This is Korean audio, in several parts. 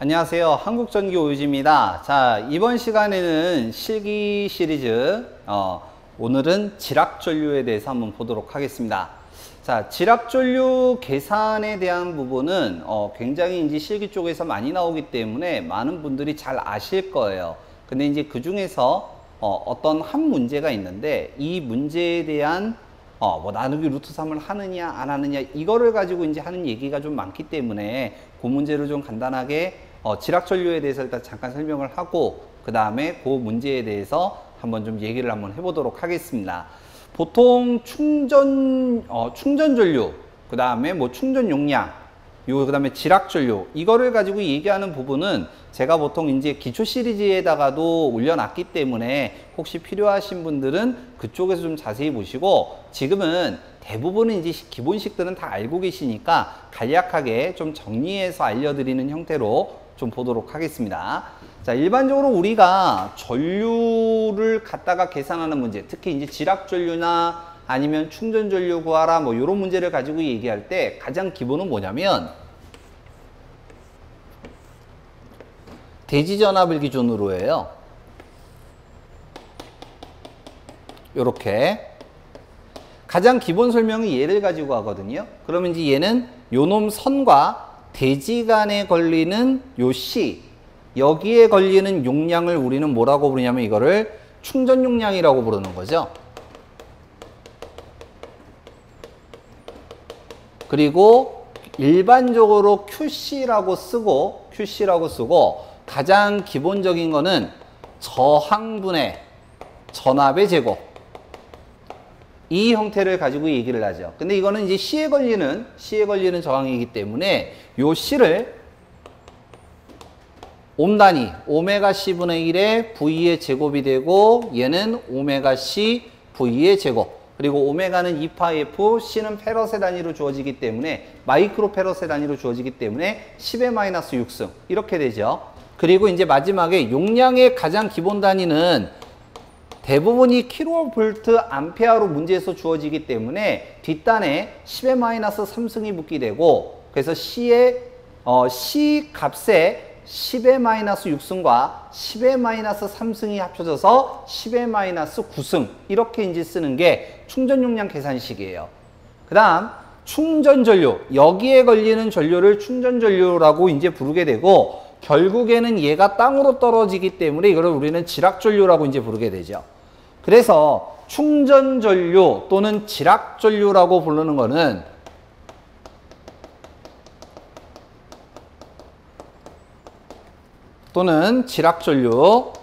안녕하세요. 한국전기 오유지입니다. 자, 이번 시간에는 실기 시리즈 오늘은 지락전류에 대해서 한번 보도록 하겠습니다. 자, 지락전류 계산에 대한 부분은 굉장히 이제 실기 쪽에서 많이 나오기 때문에 많은 분들이 잘 아실 거예요. 근데 이제 그 중에서 어떤 한 문제가 있는데 이 문제에 대한 뭐 나누기 루트 3을 하느냐 안 하느냐 이거를 가지고 이제 하는 얘기가 좀 많기 때문에 그 문제를 좀 간단하게 지락전류에 대해서 일단 잠깐 설명을 하고 그 다음에 그 문제에 대해서 한번 좀 얘기를 한번 해보도록 하겠습니다. 보통 충전 전류 그 다음에 뭐 충전 용량 그 다음에 지락전류 이거를 가지고 얘기하는 부분은 제가 보통 이제 기초 시리즈에다가도 올려놨기 때문에 혹시 필요하신 분들은 그쪽에서 좀 자세히 보시고 지금은 대부분은 이제 기본식들은 다 알고 계시니까 간략하게 좀 정리해서 알려드리는 형태로 좀 보도록 하겠습니다. 자, 일반적으로 우리가 전류를 갖다가 계산하는 문제, 특히 이제 지락전류나 아니면 충전전류 구하라 뭐 이런 문제를 가지고 얘기할 때 가장 기본은 뭐냐면 대지전압을 기준으로 해요. 요렇게 가장 기본 설명은 얘를 가지고 하거든요. 그러면 이제 얘는 요놈 선과 대지 간에 걸리는 요 C 여기에 걸리는 용량을 우리는 뭐라고 부르냐면 이거를 충전 용량이라고 부르는 거죠. 그리고 일반적으로 QC라고 쓰고 가장 기본적인 거는 저항분의 전압의 제곱 이 형태를 가지고 얘기를 하죠. 근데 이거는 이제 C에 걸리는 저항이기 때문에 요 C를 옴 단위 오메가 C분의 1의 V의 제곱이 되고 얘는 오메가 C V의 제곱 그리고 오메가는 2파F, C는 페럿의 단위로 주어지기 때문에 마이크로 페럿의 단위로 주어지기 때문에 10의 마이너스 6승 이렇게 되죠. 그리고 이제 마지막에 용량의 가장 기본 단위는 대부분이 킬로볼트 암페어로 문제에서 주어지기 때문에 뒷단에 10의 마이너스 3승이 붙게 되고 그래서 C 값에 10의 마이너스 6승과 10의 마이너스 3승이 합쳐져서 10의 마이너스 9승 이렇게 이제 쓰는 게 충전 용량 계산식이에요. 그 다음 충전전류 여기에 걸리는 전류를 충전전류라고 이제 부르게 되고 결국에는 얘가 땅으로 떨어지기 때문에 이걸 우리는 지락전류라고 이제 부르게 되죠. 그래서 충전전류 또는 지락전류라고 부르는 거는 또는 지락전류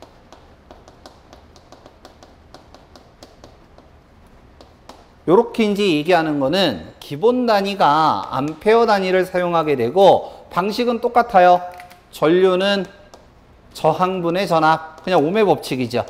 요렇게 이제 얘기하는 거는 기본 단위가 암페어 단위를 사용하게 되고 방식은 똑같아요. 전류는 저항분의 전압 그냥 옴의 법칙이죠.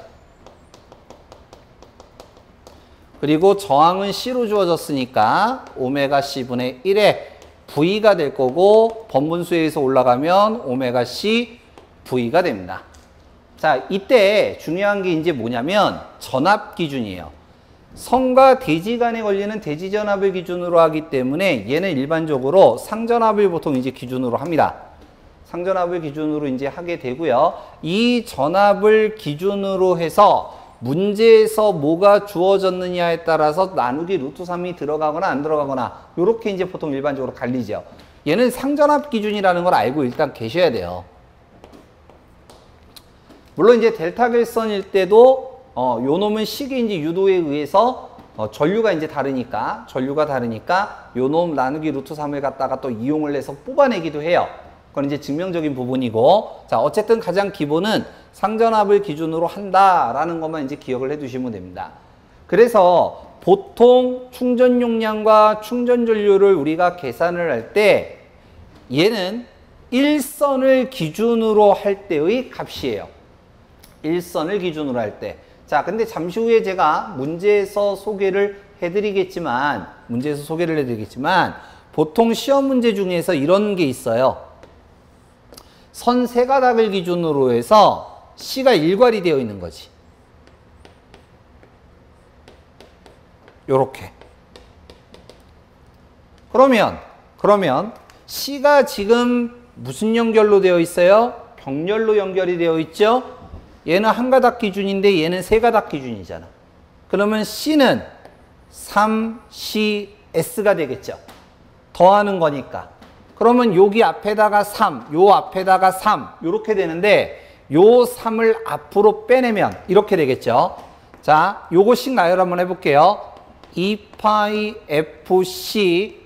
그리고 저항은 C로 주어졌으니까 오메가 C분의 1의 V가 될 거고 번분수에서 올라가면 오메가 C V가 됩니다. 자, 이때 중요한 게 이제 뭐냐면 전압 기준이에요. 선과 대지 간에 걸리는 대지 전압을 기준으로 하기 때문에 얘는 일반적으로 상전압을 보통 이제 기준으로 합니다. 상전압을 기준으로 이제 하게 되고요. 이 전압을 기준으로 해서 문제에서 뭐가 주어졌느냐에 따라서 나누기 루트 3이 들어가거나 안 들어가거나 이렇게 이제 보통 일반적으로 갈리죠. 얘는 상전압 기준이라는 걸 알고 일단 계셔야 돼요. 물론 이제 델타 결선일 때도 요 놈은 식의 이제 유도에 의해서 전류가 이제 다르니까 요 놈 나누기 루트 3을 갖다가 또 이용을 해서 뽑아내기도 해요. 그건 이제 증명적인 부분이고 자 어쨌든 가장 기본은 상전압을 기준으로 한다라는 것만 이제 기억을 해 두시면 됩니다. 그래서 보통 충전 용량과 충전 전류를 우리가 계산을 할 때 얘는 일선을 기준으로 할 때의 값이에요. 일선을 기준으로 할 때. 자, 근데 잠시 후에 제가 문제에서 소개를 해드리겠지만 보통 시험 문제 중에서 이런 게 있어요. 선 세 가닥을 기준으로 해서 C가 일괄이 되어 있는 거지. 요렇게. 그러면 C가 지금 무슨 연결로 되어 있어요? 병렬로 연결이 되어 있죠? 얘는 한 가닥 기준인데 얘는 세 가닥 기준이잖아. 그러면 C는 3CS가 되겠죠. 더하는 거니까. 그러면 여기 앞에다가 3, 요 앞에다가 3 이렇게 되는데 요 3을 앞으로 빼내면 이렇게 되겠죠. 자, 요거씩 나열 한번 해볼게요. 2파이 FC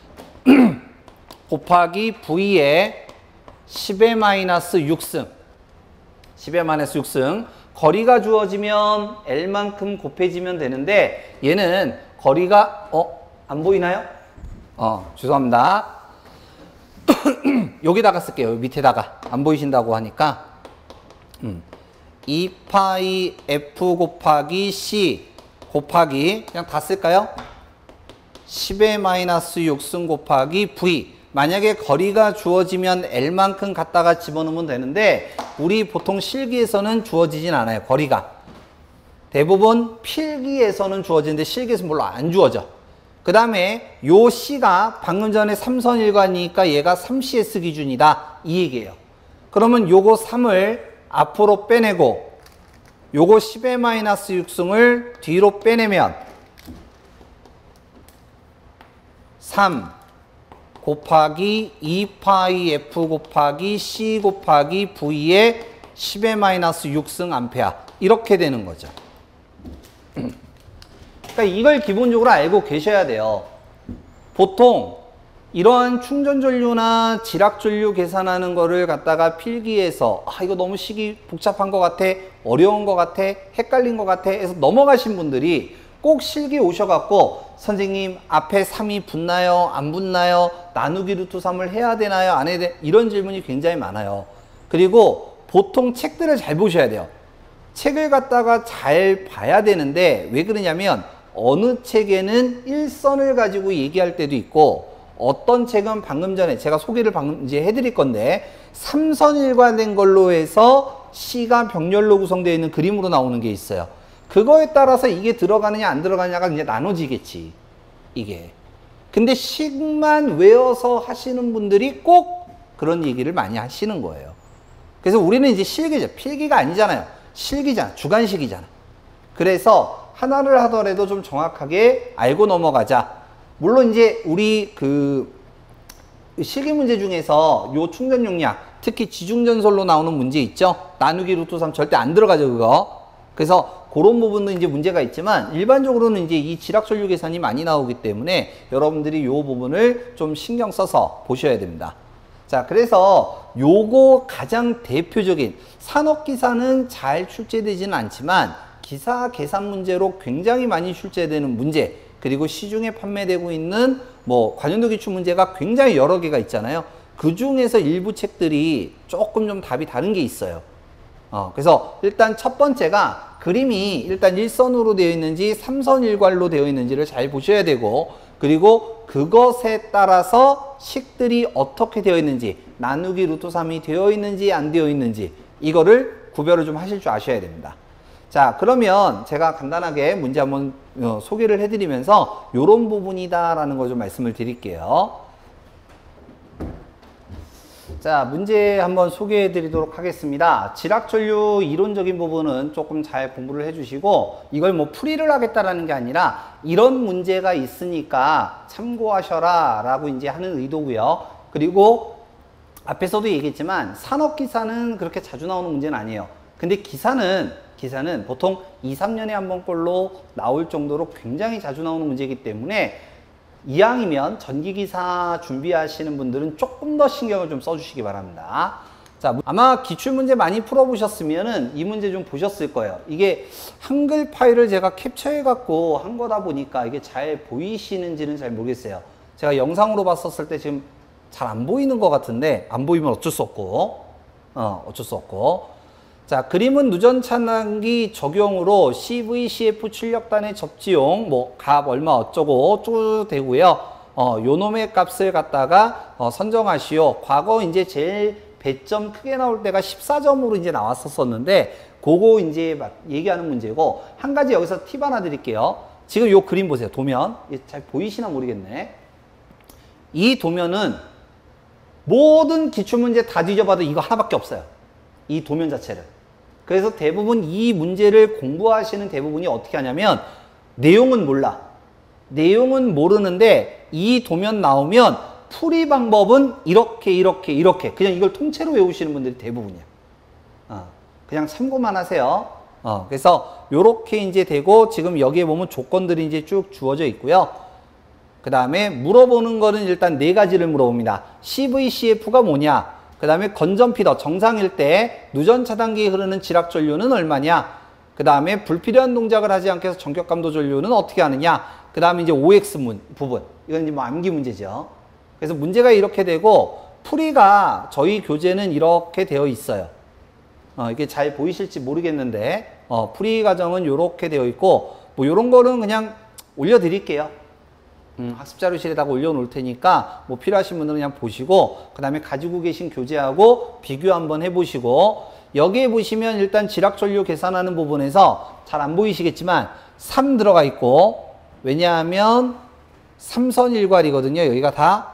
곱하기 V의 10의 마이너스 6승 10의 마이너스 6승 거리가 주어지면 L만큼 곱해지면 되는데 얘는 거리가 안 보이나요? 죄송합니다. 여기다가 쓸게요. 밑에다가 안 보이신다고 하니까 2파이 F 곱하기 C 곱하기 그냥 다 쓸까요? 10의 마이너스 6승 곱하기 V. 만약에 거리가 주어지면 L만큼 갖다가 집어넣으면 되는데 우리 보통 실기에서는 주어지진 않아요. 거리가. 대부분 필기에서는 주어지는데 실기에서는 물론 안 주어져. 그 다음에 요 C가 방금 전에 삼선일관이니까 얘가 3CS 기준이다. 이 얘기예요. 그러면 요거 3을 앞으로 빼내고 요거 10의 마이너스 6승을 뒤로 빼내면 3 곱하기 2파이 F 곱하기 C 곱하기 V의 10의 마이너스 6승 암페어 이렇게 되는 거죠. 그러니까 이걸 기본적으로 알고 계셔야 돼요. 보통 이러한 충전전류나 지락전류 계산하는 거를 갖다가 필기해서 이거 너무 식이 복잡한 것 같아, 어려운 것 같아, 헷갈린 것 같아 해서 넘어가신 분들이 꼭 실기 오셔갖고 선생님 앞에 3이 붙나요? 안 붙나요? 나누기 루트 3을 해야 되나요? 안 해야 되나요? 이런 질문이 굉장히 많아요. 그리고 보통 책들을 잘 보셔야 돼요. 책을 갖다가 잘 봐야 되는데 왜 그러냐면 어느 책에는 일선을 가지고 얘기할 때도 있고 어떤 책은 방금 전에 제가 소개를 방금 이제 해드릴 건데 3선 일관된 걸로 해서 C가 병렬로 구성되어 있는 그림으로 나오는 게 있어요. 그거에 따라서 이게 들어가느냐 안 들어가느냐가 이제 나눠지겠지. 이게. 근데 식만 외워서 하시는 분들이 꼭 그런 얘기를 많이 하시는 거예요. 그래서 우리는 이제 실기죠. 필기가 아니잖아요. 실기잖아. 주관식이잖아. 그래서 하나를 하더라도 좀 정확하게 알고 넘어가자. 물론 이제 우리 그 실기 문제 중에서 요 충전 용량, 특히 지중전솔로 나오는 문제 있죠. 나누기 루트 3 절대 안 들어가죠, 그거. 그래서 그런 부분도 이제 문제가 있지만 일반적으로는 이제 이 지락전류 계산이 많이 나오기 때문에 여러분들이 요 부분을 좀 신경 써서 보셔야 됩니다. 자, 그래서 요거 가장 대표적인 산업기사는 잘 출제되지는 않지만 기사 계산 문제로 굉장히 많이 출제되는 문제, 그리고 시중에 판매되고 있는 뭐 관연도 기출 문제가 굉장히 여러 개가 있잖아요. 그 중에서 일부 책들이 조금 좀 답이 다른 게 있어요. 그래서 일단 첫 번째가 그림이 일단 일선으로 되어 있는지 3선 일괄로 되어 있는지를 잘 보셔야 되고, 그리고 그것에 따라서 식들이 어떻게 되어 있는지, 나누기 루트 3이 되어 있는지 안 되어 있는지 이거를 구별을 좀 하실 줄 아셔야 됩니다. 자, 그러면 제가 간단하게 문제 한번 소개를 해드리면서 이런 부분이다 라는 거 좀 말씀을 드릴게요. 자, 문제 한번 소개해 드리도록 하겠습니다. 지락전류 이론적인 부분은 조금 잘 공부를 해 주시고, 이걸 뭐 풀이를 하겠다라는 게 아니라 이런 문제가 있으니까 참고하셔라 라고 이제 하는 의도고요. 그리고 앞에서도 얘기했지만 산업기사는 그렇게 자주 나오는 문제는 아니에요. 근데 기사는 보통 2, 3년에 한 번꼴로 나올 정도로 굉장히 자주 나오는 문제이기 때문에 이왕이면 전기기사 준비하시는 분들은 조금 더 신경을 좀 써주시기 바랍니다. 자, 아마 기출문제 많이 풀어보셨으면은 이 문제 좀 보셨을 거예요. 이게 한글 파일을 제가 캡처해갖고 한 거다 보니까 이게 잘 보이시는지는 잘 모르겠어요. 제가 영상으로 봤었을 때 지금 잘 안 보이는 것 같은데, 안 보이면 어쩔 수 없고, 어쩔 수 없고. 자, 그림은 누전 차단기 적용으로 CV, CF 출력단의 접지용, 뭐, 값 얼마 어쩌고 쭉 되고요. 요 놈의 값을 갖다가 선정하시오. 과거 이제 제일 배점 크게 나올 때가 14점으로 이제 나왔었는데, 그거 이제 막 얘기하는 문제고, 한 가지 여기서 팁 하나 드릴게요. 지금 요 그림 보세요. 도면. 잘 보이시나 모르겠네. 이 도면은 모든 기출문제 다 뒤져봐도 이거 하나밖에 없어요. 이 도면 자체를. 그래서 대부분 이 문제를 공부하시는 대부분이 어떻게 하냐면 내용은 몰라. 내용은 모르는데 이 도면 나오면 풀이 방법은 이렇게 그냥 이걸 통째로 외우시는 분들이 대부분이야. 그냥 참고만 하세요. 그래서 요렇게 이제 되고 지금 여기에 보면 조건들이 이제 쭉 주어져 있고요. 그 다음에 물어보는 거는 일단 네 가지를 물어봅니다. CVCF가 뭐냐? 그 다음에 건전 피더 정상일 때 누전 차단기에 흐르는 지락 전류는 얼마냐? 그 다음에 불필요한 동작을 하지 않게 해서 전격 감도 전류는 어떻게 하느냐? 그 다음에 이제 OX 부분. 이건 이제 뭐 암기 문제죠. 그래서 문제가 이렇게 되고 풀이가 저희 교재는 이렇게 되어 있어요. 이게 잘 보이실지 모르겠는데 풀이 과정은 이렇게 되어 있고 뭐 이런 거는 그냥 올려드릴게요. 학습자료실에다가 올려놓을 테니까 뭐 필요하신 분들은 그냥 보시고 그 다음에 가지고 계신 교재하고 비교 한번 해보시고 여기에 보시면 일단 지락전류 계산하는 부분에서 잘 안 보이시겠지만 3 들어가 있고 왜냐하면 3선 일괄이거든요. 여기가 다.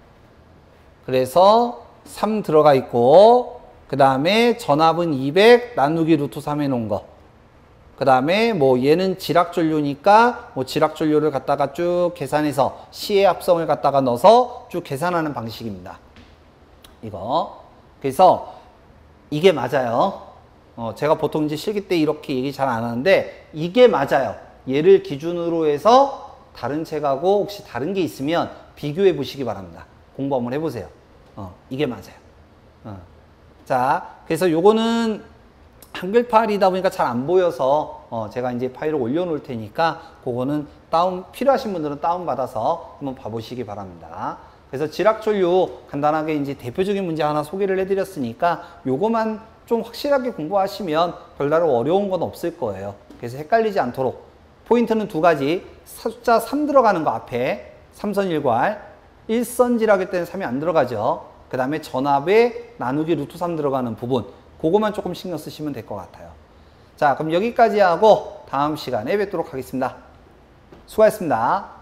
그래서 3 들어가 있고 그 다음에 전압은 200 나누기 루트 3 해놓은 거. 그 다음에 뭐 얘는 지락전류니까 뭐 지락전류를 갖다가 쭉 계산해서 C의 합성을 갖다가 넣어서 쭉 계산하는 방식입니다. 이거. 그래서 이게 맞아요. 제가 보통 이제 실기 때 이렇게 얘기 잘 안 하는데 이게 맞아요. 얘를 기준으로 해서 다른 책하고 혹시 다른 게 있으면 비교해 보시기 바랍니다. 공부 한번 해보세요. 이게 맞아요. 자, 그래서 요거는 한글 파일이다 보니까 잘 안 보여서 제가 이제 파일을 올려놓을 테니까 그거는 필요하신 분들은 다운받아서 한번 봐보시기 바랍니다. 그래서 지락전류 간단하게 이제 대표적인 문제 하나 소개를 해드렸으니까 요거만 좀 확실하게 공부하시면 별다른 어려운 건 없을 거예요. 그래서 헷갈리지 않도록 포인트는 두 가지. 숫자 3 들어가는 거 앞에 3선 일괄 1선 지락일 때는 3이 안 들어가죠. 그 다음에 전압에 나누기 루트 3 들어가는 부분 그거만 조금 신경 쓰시면 될 것 같아요. 자, 그럼 여기까지 하고 다음 시간에 뵙도록 하겠습니다. 수고하셨습니다.